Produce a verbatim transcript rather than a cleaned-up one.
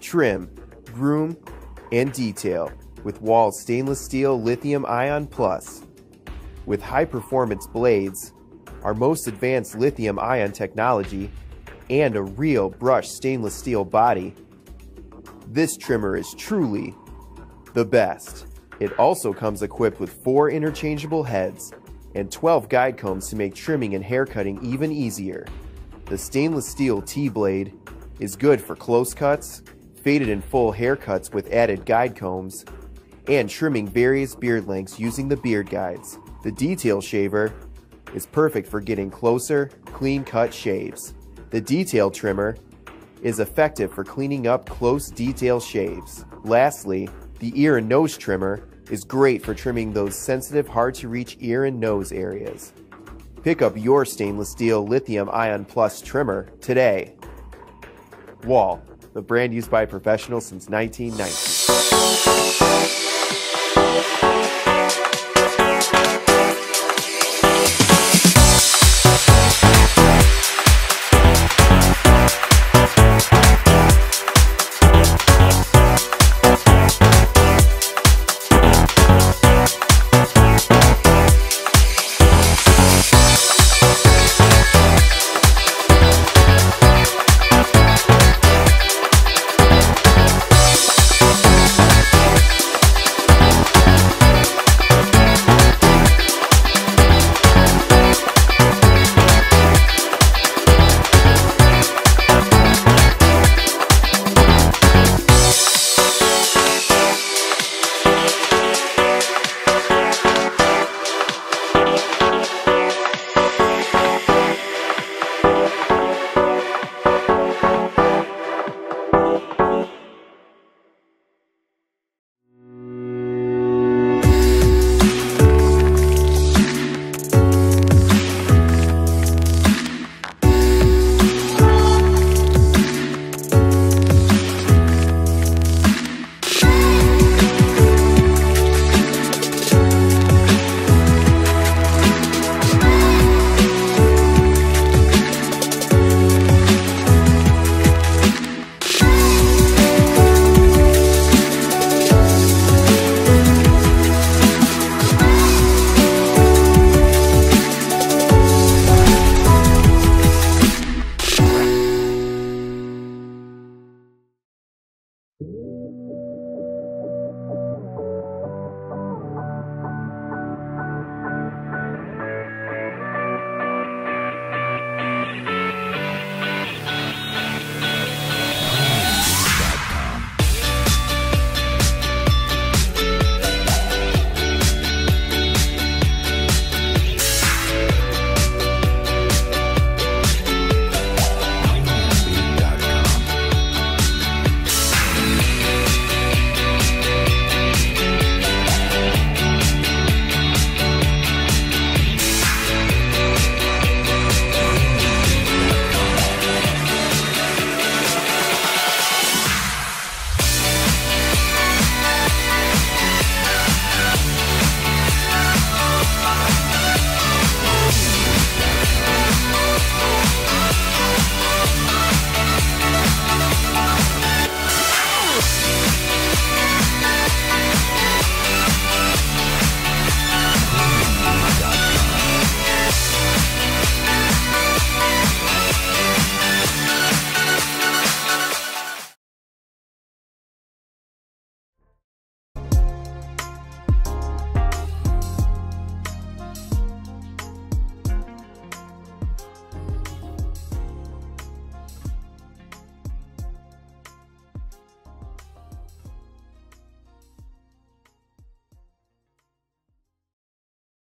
Trim, groom, and detail with Wahl's Stainless Steel Lithium Ion Plus. With high-performance blades, our most advanced lithium-ion technology, and a real brushed stainless steel body, this trimmer is truly the best. It also comes equipped with four interchangeable heads and twelve guide combs to make trimming and haircutting even easier. The stainless steel T-blade is good for close cuts, faded and full haircuts with added guide combs, and trimming various beard lengths using the beard guides. The detail shaver is perfect for getting closer, clean-cut shaves. The detail trimmer is effective for cleaning up close detail shaves. Lastly, the ear and nose trimmer is great for trimming those sensitive, hard-to-reach ear and nose areas. Pick up your stainless steel Lithium Ion Plus trimmer today. Wahl, the brand used by professionals since nineteen ninety.